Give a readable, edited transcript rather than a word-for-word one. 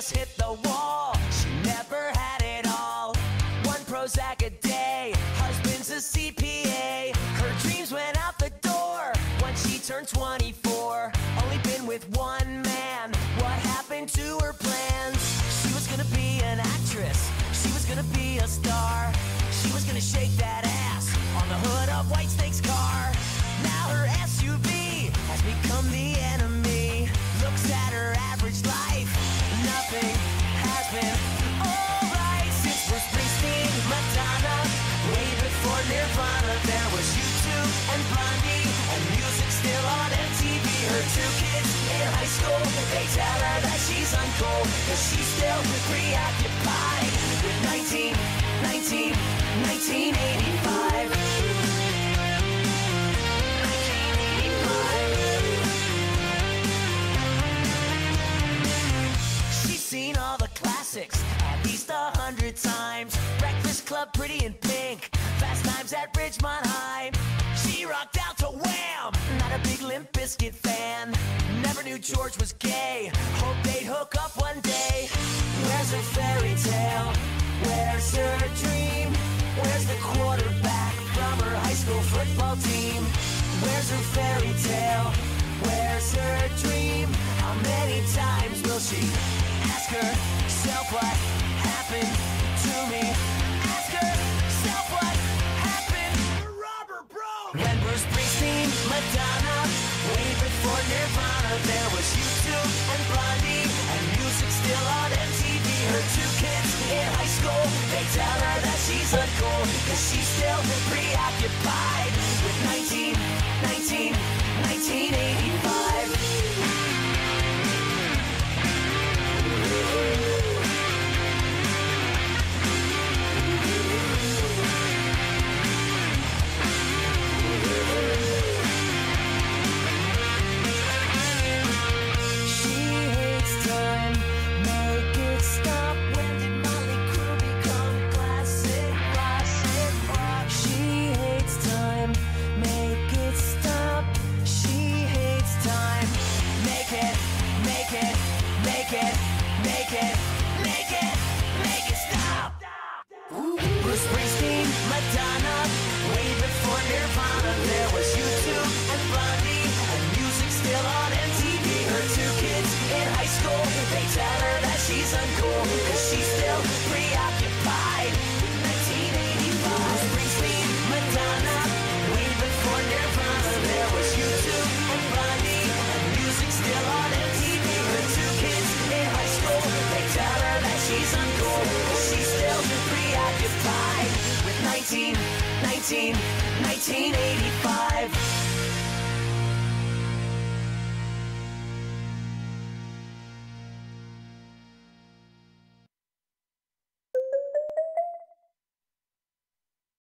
just hit the wall. She never had it all. One Prozac a day, husband's a CPA. Her dreams went out the door when she turned 24. Only been with one man. What happened to her plans? She was gonna be an actress. She was gonna be a star. She was gonna shake that ass on the hood of White Snake's car. Now her SUV has become the enemy. Looks at her average life, nothing has been alright since Bruce Springsteen, Madonna. Way before Nirvana, there was U2 and Blondie, and music still on MTV. Her two kids in high school, they tell her that she's uncool, cause she's still preoccupied with 1985. Seen all the classics at least 100 times. Breakfast Club, Pretty in Pink, Fast Times at Ridgemont High. She rocked out to Wham! Not a big Limp Bizkit fan. Never knew George was gay. Hope they'd hook up one day. Where's her fairy tale? Where's her dream? Where's the quarterback from her high school football team? Where's her fairy tale? Where's her dream? How many times will she ask herself what happened to me? Ask herself what happened to Robert, bro. When Bruce Springsteen, Madonna, way before Nirvana, there was U2 and Blondie, and music still on MTV. Her two kids in high school, they tell her that she's uncool, cause she's still preoccupied with 1985. Make it